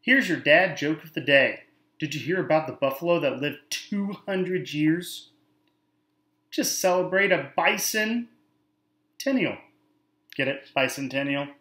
Here's your dad joke of the day. Did you hear about the buffalo that lived 200 years? Just celebrate a bicentennial. Get it? Bicentennial.